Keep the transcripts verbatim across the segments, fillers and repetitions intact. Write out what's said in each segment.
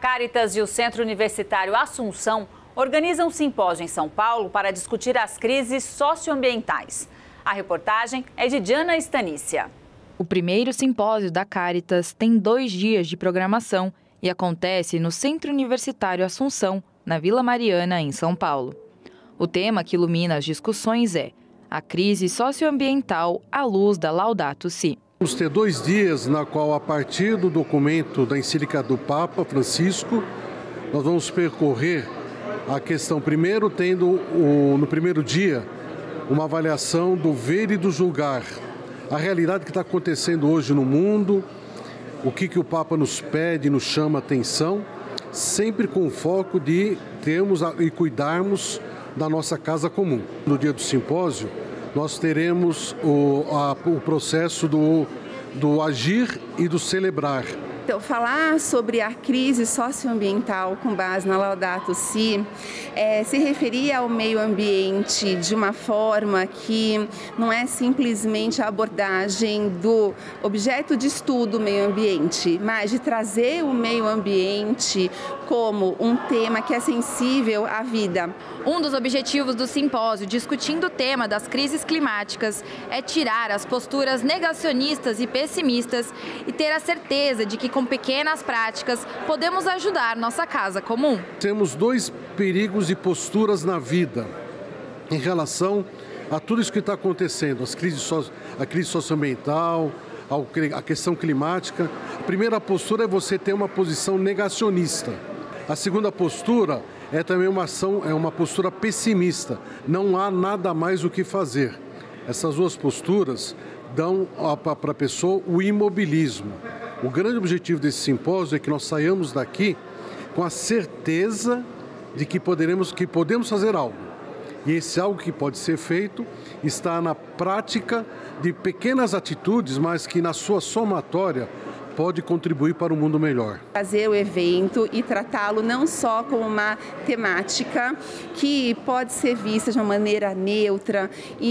Cáritas e o Centro Universitário Assunção organizam um simpósio em São Paulo para discutir as crises socioambientais. A reportagem é de Diana Stanícia. O primeiro simpósio da Cáritas tem dois dias de programação e acontece no Centro Universitário Assunção, na Vila Mariana, em São Paulo. O tema que ilumina as discussões é a crise socioambiental à luz da Laudato Si. Vamos ter dois dias na qual, a partir do documento da encíclica do Papa Francisco, nós vamos percorrer a questão, primeiro tendo o, no primeiro dia uma avaliação do ver e do julgar, a realidade que está acontecendo hoje no mundo, o que, que o Papa nos pede, nos chama a atenção, sempre com o foco de termos e cuidarmos da nossa casa comum. No dia do simpósio, nós teremos o, a, o processo do, do agir e do celebrar. Então, falar sobre a crise socioambiental com base na Laudato Si é se referir ao meio ambiente de uma forma que não é simplesmente a abordagem do objeto de estudo meio ambiente, mas de trazer o meio ambiente como um tema que é sensível à vida. Um dos objetivos do simpósio, discutindo o tema das crises climáticas, é tirar as posturas negacionistas e pessimistas e ter a certeza de que com pequenas práticas podemos ajudar nossa casa comum. Temos dois perigos e posturas na vida em relação a tudo isso que está acontecendo, as crises so, a crise socioambiental, a questão climática. A primeira postura é você ter uma posição negacionista. A segunda postura é também uma ação, é uma postura pessimista. Não há nada mais o que fazer. Essas duas posturas dão para a pessoa o imobilismo. O grande objetivo desse simpósio é que nós saiamos daqui com a certeza de que poderemos, que podemos fazer algo. E esse algo que pode ser feito está na prática de pequenas atitudes, mas que na sua somatória pode contribuir para um mundo melhor. Fazer o evento e tratá-lo não só como uma temática que pode ser vista de uma maneira neutra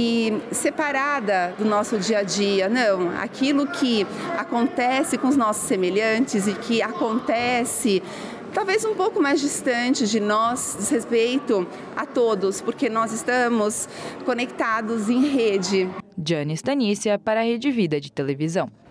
e separada do nosso dia a dia, não. Aquilo que acontece com os nossos semelhantes e que acontece talvez um pouco mais distante de nós, diz respeito a todos, porque nós estamos conectados em rede. Diana Stanícia para a Rede Vida de Televisão.